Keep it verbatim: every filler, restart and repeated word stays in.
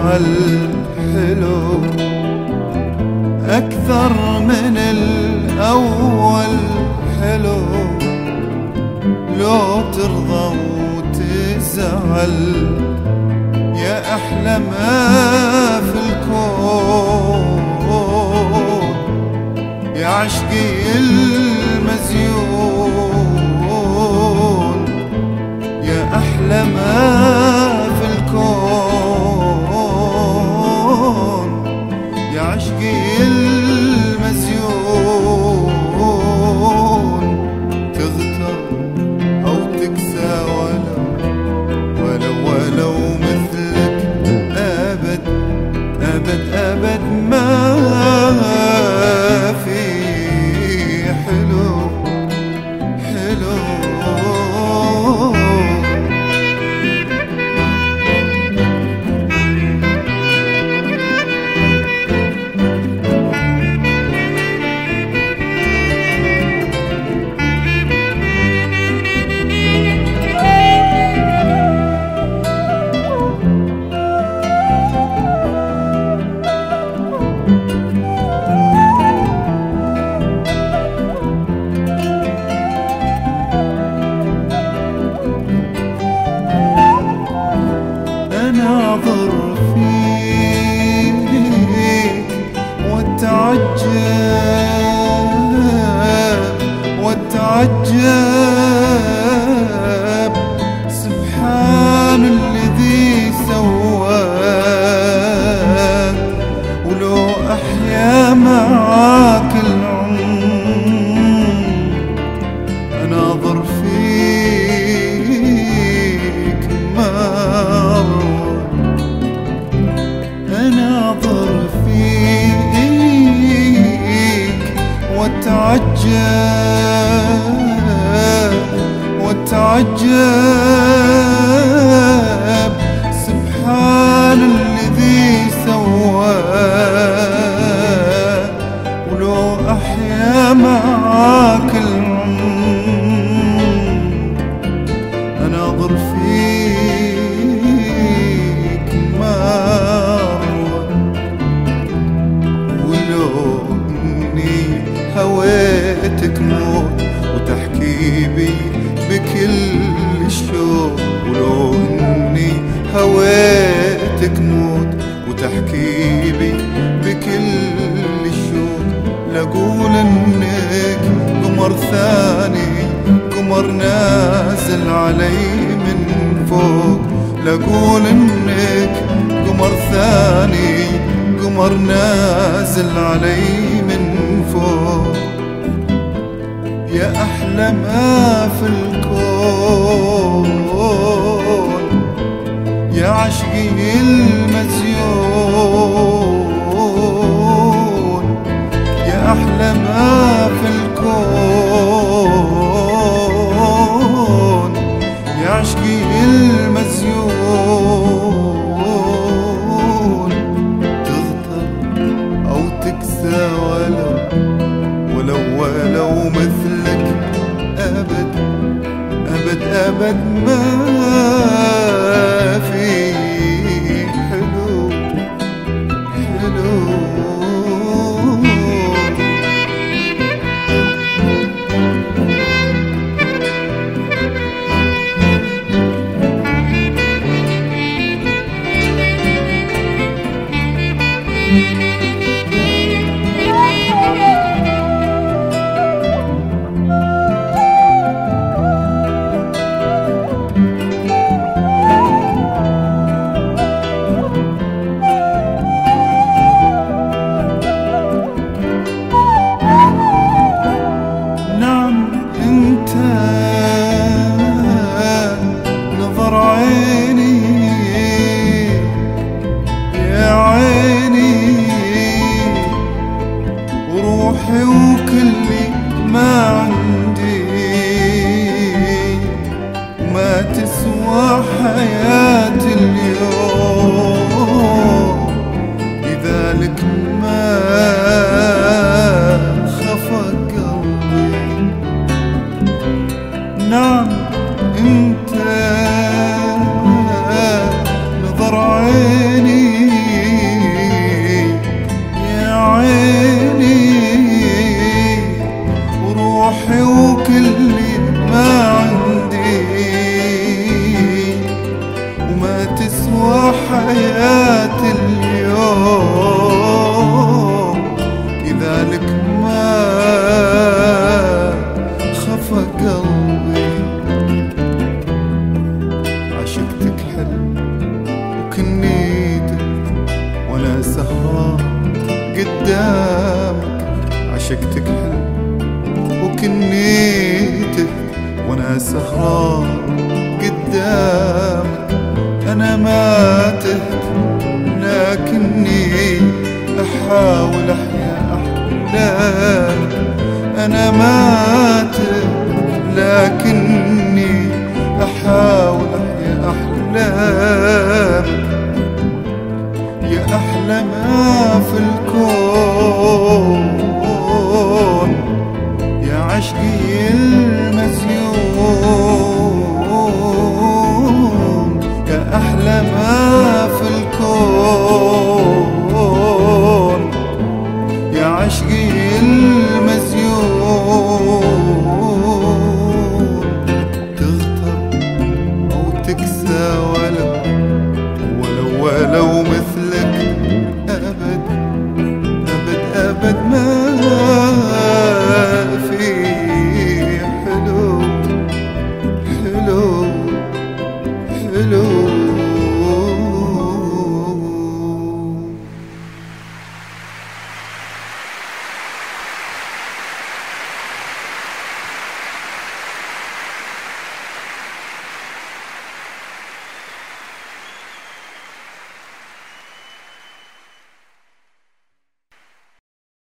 الزعل حلو أكثر من الأول حلو، لو ترضى وتزعل يا أحلى ما في الكون، يا عشقي المزيون، يا أحلى ما في الكون، يا عشقي المزيون. تغتر أو تكسى ولو ولو ولو مثلك أبد أبد أبد ما في حلو حلو. أناظر فيك واتعجب واتعجب، سبحان الذي سواك، ولو أحيا معاك العمر. أناظر فيك مرة، أناظر فيك واتعجب واتعجب، سبحان الذي سواك، ولو أحيا معاك العمر. أناظر فيك مرة، ولو إني هويتك موت وتحكي بي بكل الشوق، ولو إني هويتك موت وتحكي بي بكل الشوق، لأقول إنك قمر ثاني، قمر نازل علي من فوق، لأقول إنك قمر ثاني، قمر نازل علي من فوق، يا أحلى ما في الكون، يا عشقي المزيون، يا أحلى ما في الكون، يا عشقي المزيون. تغتر أو تكسى ولو ولو ولو مثلك أبد أبد أبد ما في حلو حلو. نظر عيني يا عيني، وروحي وكلي ما عندي، وما تسوى حياتي اليوم، لذلك ما خفى قلبي. نعم انت نظر عيني مات اليوم إذا لك ما خفى قلبي. عشقتك حلم وكنيتك وانا سهران قدامك. عشقتك حلم وكنيتك وانا سهران قدامك. انا ما تهت لكني احاول احيا احلامك. انا ما تهت لكني احاول احيا احلامك. يا احلى ما في الكون يا عشقي المسيون. يا أحلى ما في الكون يا عشقي المسيون. تغتر أو تكسى ولو ولو ولو مثل